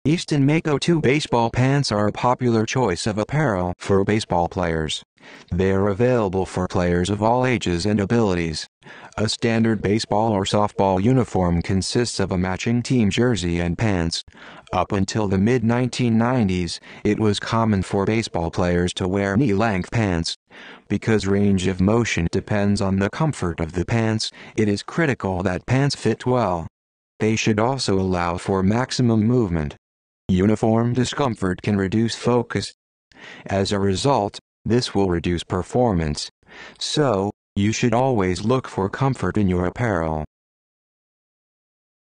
Easton Mako 2 baseball pants are a popular choice of apparel for baseball players. They are available for players of all ages and abilities. A standard baseball or softball uniform consists of a matching team jersey and pants. Up until the mid-1990s, it was common for baseball players to wear knee-length pants. Because range of motion depends on the comfort of the pants, it is critical that pants fit well. They should also allow for maximum movement. Uniform discomfort can reduce focus. As a result, this will reduce performance. So, you should always look for comfort in your apparel.